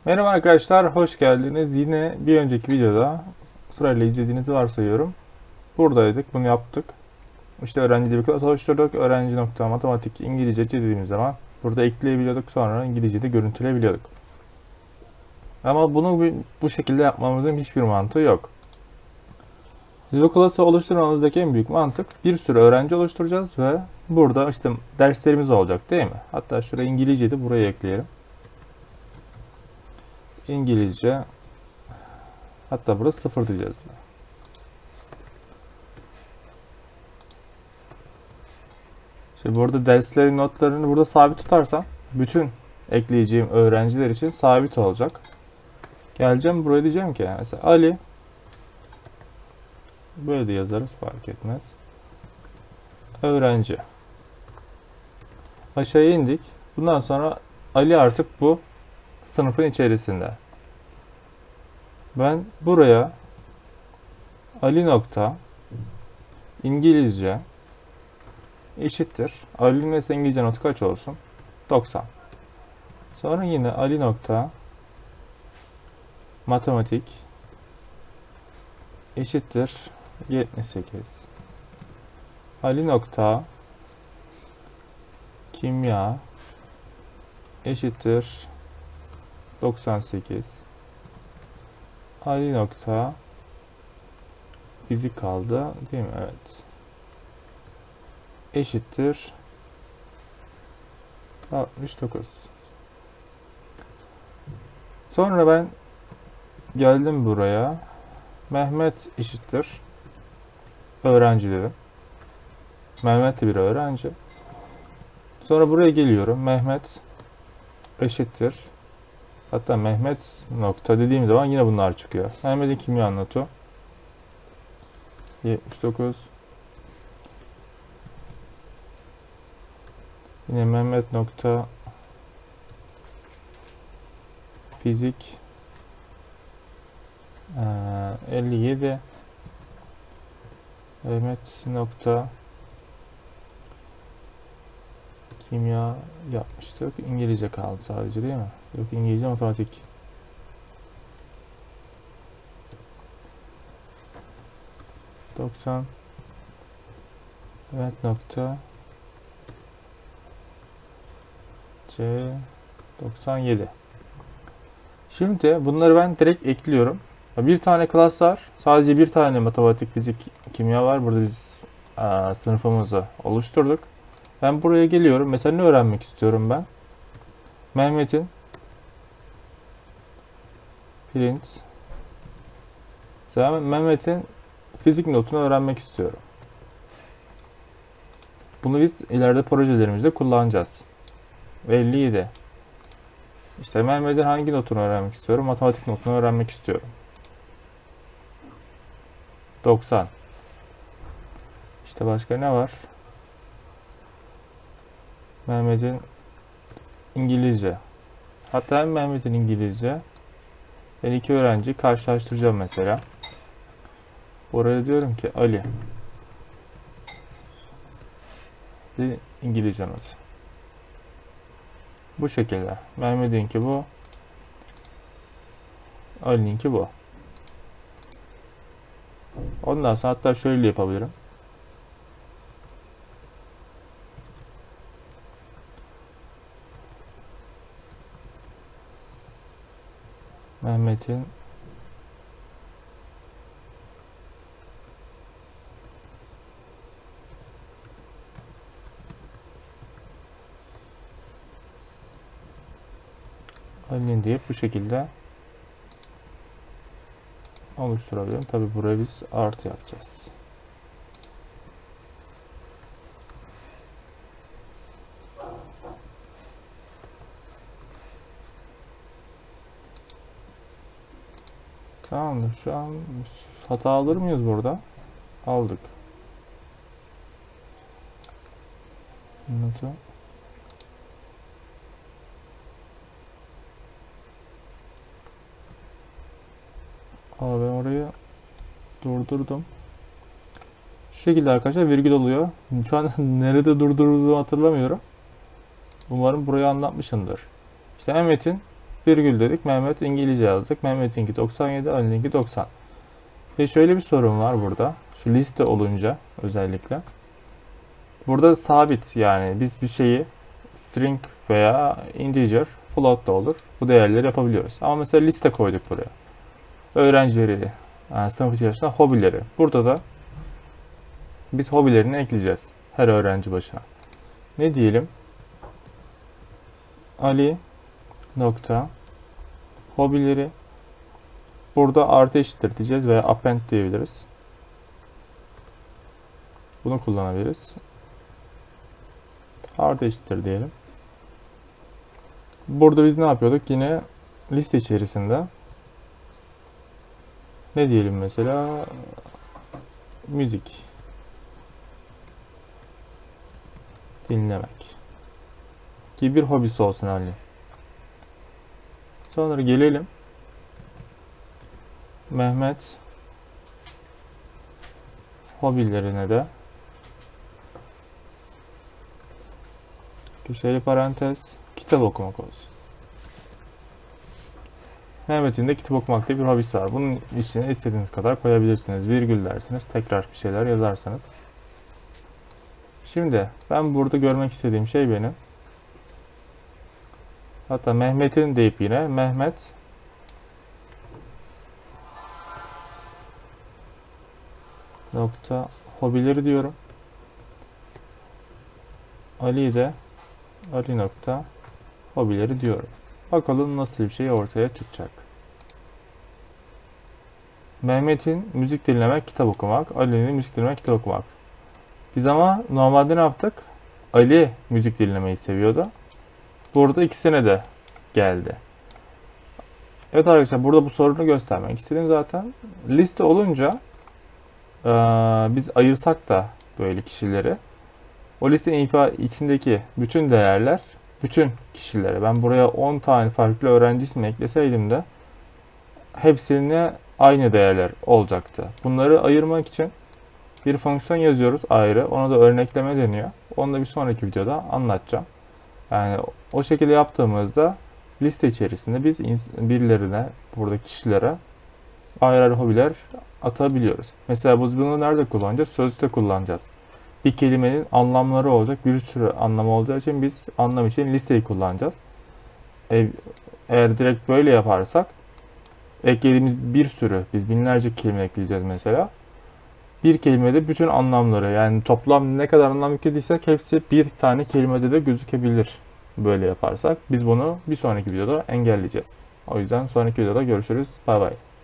Merhaba arkadaşlar, hoş geldiniz. Yine bir önceki videoda sırayla izlediğinizi varsayıyorum. Buradaydık, bunu yaptık. İşte öğrenci dili klas oluşturduk. Öğrenci nokta matematik İngilizce dediğimiz zaman burada ekleyebiliyorduk. Sonra İngilizce'de görüntüleyebiliyorduk. Ama bunu bu şekilde yapmamızın hiçbir mantığı yok. Dil klası oluşturmamızdaki en büyük mantık bir sürü öğrenci oluşturacağız ve burada işte derslerimiz olacak değil mi? Hatta şuraya İngilizceyi de buraya ekleyelim. İngilizce, hatta burada 0 diyeceğiz. Şimdi burada derslerin notlarını burada sabit tutarsam bütün ekleyeceğim öğrenciler için sabit olacak. Geleceğim buraya, diyeceğim ki mesela Ali, böyle de yazarız fark etmez. Öğrenci. Aşağıya indik. Bundan sonra Ali artık bu sınıfın içerisinde. Ben buraya Ali nokta İngilizce eşittir. Ali'nin mesela İngilizce notu kaç olsun? 90. Sonra yine Ali nokta matematik eşittir 78. Ali nokta kimya eşittir 98. Ali nokta fizik kaldı değil mi? Evet. Eşittir 69. Sonra ben geldim buraya. Mehmet eşittir öğrenci dedim. Mehmet de bir öğrenci. Sonra buraya geliyorum. Mehmet eşittir. Hatta Mehmet nokta dediğim zaman yine bunlar çıkıyor. Mehmet'in kimya notu 79. Yine Mehmet nokta fizik 57. Mehmet nokta kimya yapmıştık. İngilizce kaldı sadece değil mi? Yok, İngilizce matematik. ...90... Evet nokta... C... 97. Şimdi bunları ben direkt ekliyorum. Bir tane klas var. Sadece bir tane matematik, fizik, kimya var. Burada biz sınıfımızı oluşturduk. Ben buraya geliyorum. Mesela ne öğrenmek istiyorum ben? Mehmet'in print. Mesela Mehmet'in fizik notunu öğrenmek istiyorum. Bunu biz ileride projelerimizde kullanacağız. 57. İşte Mehmet'in hangi notunu öğrenmek istiyorum? Matematik notunu öğrenmek istiyorum. 90. İşte başka ne var? Mehmet'in İngilizce. Hatta hem Mehmet'in İngilizce, ben iki öğrenciyi karşılaştıracağım mesela. Oraya diyorum ki Ali İngilizce not. Bu şekilde. Mehmet'inki bu. Ali'ninki bu. Ondan sonra hatta şöyle yapabilirim. Mehmet'in Ali'nin deyip bu şekilde oluşturabilirim. Tabi buraya biz artı yapacağız. Tamamdır. Şu an hata alır mıyız burada? Aldık. Notu. Ama ben orayı durdurdum. Şu şekilde arkadaşlar virgül oluyor. Şu an nerede durdurduğumu hatırlamıyorum. Umarım burayı anlatmışımdır. İşte Mehmet'in Virgül dedik. Mehmet İngilizce yazdık. Mehmet'inki 97, Ali'ninki 90. Ve şöyle bir sorun var burada. Şu liste olunca özellikle. Burada sabit, yani biz bir şeyi string veya integer, float da olur. Bu değerleri yapabiliyoruz. Ama mesela liste koyduk buraya. Öğrencileri, yani sınıf içerisinde hobileri. Burada da biz hobilerini ekleyeceğiz her öğrenci başına. Ne diyelim? Ali nokta hobileri. Burada artı eşittir diyeceğiz veya append diyebiliriz. Bunu kullanabiliriz. Artı eşittir diyelim. Burada biz ne yapıyorduk? Yine liste içerisinde ne diyelim mesela? Müzik dinlemek gibi bir hobisi olsun Ali. Sonra gelelim Mehmet hobilerine de köşeli parantez kitap okumak olsun. Mehmet'in de kitap okumak diye bir hobisi var. Bunun içine istediğiniz kadar koyabilirsiniz. Virgül dersiniz. Tekrar bir şeyler yazarsanız. Şimdi ben burada görmek istediğim şey benim. Hatta Mehmet'in deyip yine Mehmet nokta hobileri diyorum. Ali de Ali nokta hobileri diyorum. Bakalım nasıl bir şey ortaya çıkacak. Mehmet'in müzik dinlemek, kitap okumak. Ali'nin müzik dinlemek, kitap okumak. Biz ama normalde ne yaptık? Ali müzik dinlemeyi seviyordu. Burada ikisine de geldi. Evet arkadaşlar, burada bu sorunu göstermek istedim zaten. Liste olunca biz ayırsak da böyle kişileri, o listenin içindeki bütün değerler bütün kişilere, ben buraya 10 tane farklı öğrenci ismi ekleseydim de hepsine aynı değerler olacaktı. Bunları ayırmak için bir fonksiyon yazıyoruz ayrı. Ona da örnekleme deniyor. Onu da bir sonraki videoda anlatacağım. Yani o şekilde yaptığımızda liste içerisinde biz birilerine, buradaki kişilere ayrı ayrı hobiler atabiliyoruz. Mesela biz bunu nerede kullanacağız? Sözlükte kullanacağız. Bir kelimenin anlamları olacak, bir sürü anlamı olacağı için biz anlam için listeyi kullanacağız. Eğer direkt böyle yaparsak eklediğimiz bir sürü, biz binlerce kelime ekleyeceğiz mesela. Bir kelimede bütün anlamları, yani toplam ne kadar anlam yüklediysek hepsi bir tane kelimede de gözükebilir. Böyle yaparsak biz bunu bir sonraki videoda engelleyeceğiz. O yüzden sonraki videoda görüşürüz. Bay bay.